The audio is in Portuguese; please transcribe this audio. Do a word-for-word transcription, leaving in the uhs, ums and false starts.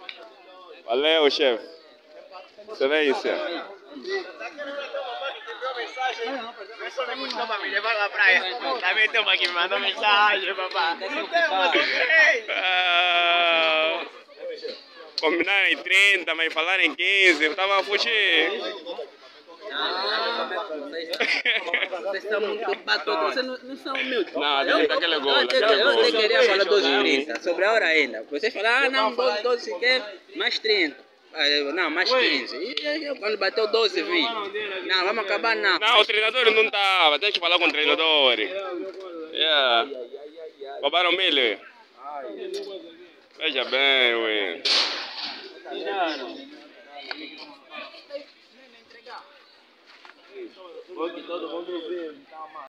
Valeu, chefe. Excelência. Também tem uma que me mandou mensagem, papá. Ah, combinaram em trinta, mas falaram em quinze. Eu tava a fugir. Vocês estão muito batutos, vocês não, não são humildes. Não, tem que aquele gol. Eu até, eu até queria falar doze e trinta, sobre a hora ainda. Vocês falaram, ah não, doze, doze quer, mais trinta. Ah, eu, não, mais quinze. E eu, quando bateu doze, vinte. Não, vamos acabar não. Não, o treinador não estava. Tem que falar com o treinador. Yeah. Roubaram milho. Veja bem, ué. Todo mundo vê.